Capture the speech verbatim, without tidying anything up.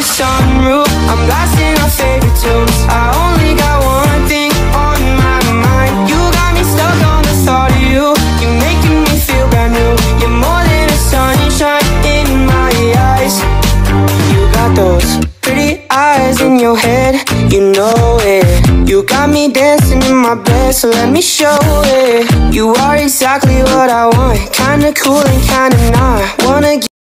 the sunroof, I'm blasting our favorite tunes. I only got one thing on my mind. You got me stuck on the thought of you. You're making me feel brand new. You're more than a sunshine in my eyes. You got those pretty eyes in your head, you know it. You got me dancing in my bed, so let me show it. You are exactly what I want, kinda cool and kinda not. Wanna